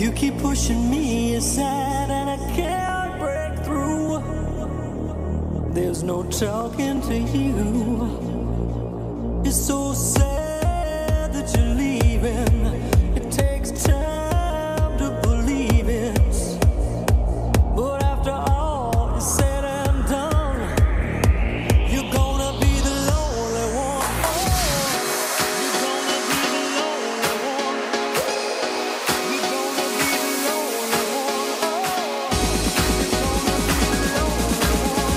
You keep pushing me aside and I can't break through. There's no talking to you. It's so sad that you're leaving. It takes time to believe it. But after all is said and done, you're gonna be the lonely one. You're gonna be the lonely one. You're gonna be the lonely one. You're gonna be the lonely one.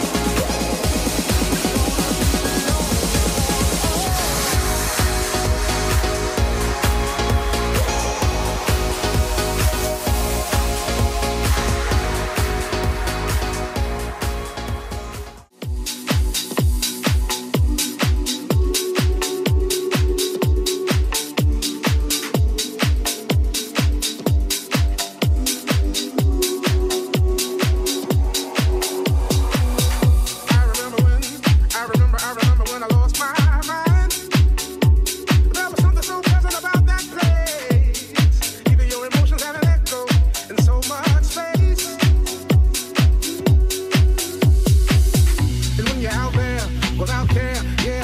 I remember when I lost my mind. There was something so pleasant about that place. Even your emotions have an echo in so much space. And when you're out there without care, yeah,